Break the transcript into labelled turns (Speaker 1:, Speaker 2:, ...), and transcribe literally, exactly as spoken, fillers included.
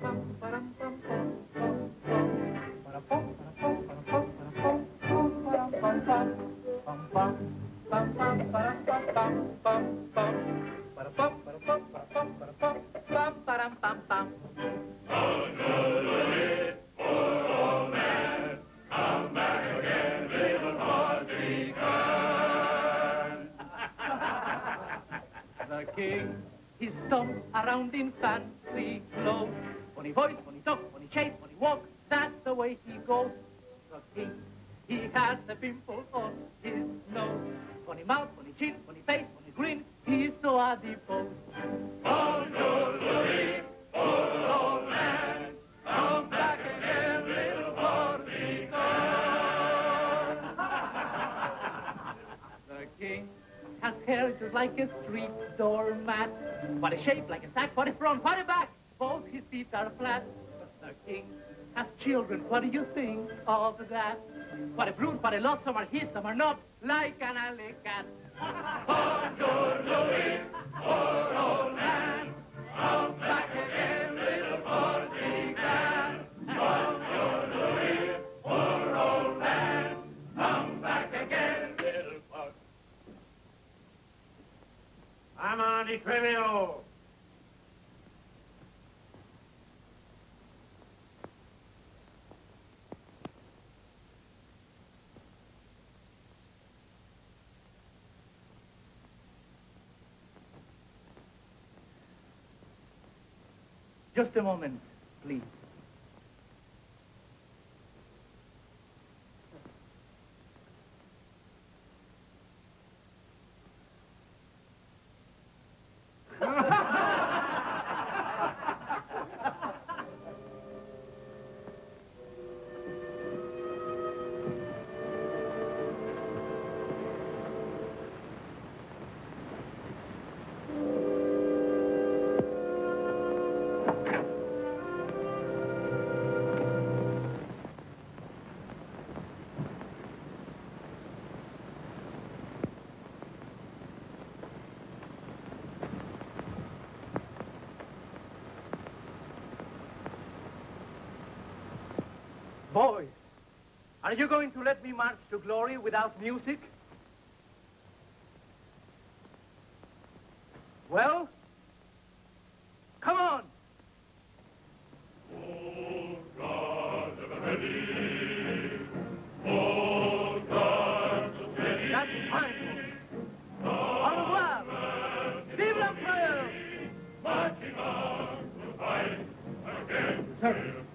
Speaker 1: The king, he stomps around in fancy clothes. Funny voice, funny talk, funny shape, funny walk, that's the way he goes. The king, he has a pimple on his nose. Funny mouth, funny chin, funny face, funny grin, he's so adipose. Bonjour, Louis, poor old man, come back again, little Corsican. The king has hair just like a street doormat. What a shape, like a sack, what a front, what a back. Both his feet are flat. The king has children, what do you think of that? What a brood, what a lot, some are his, some are not, like an alley cat. Bonjour, Louis, poor old man, come back again, little Corsican. Bonjour, Louis, poor old man, come back again, little Corsican.
Speaker 2: Amant di Trevio.
Speaker 1: Just a moment, please. Boys, are you going to let me march to glory without music? Well, come on!
Speaker 3: Oh, God, ready. Oh, God, ready.
Speaker 1: That's fine. Au revoir! Vive l'Empereur!
Speaker 3: Marching on to fight again.
Speaker 1: Sir.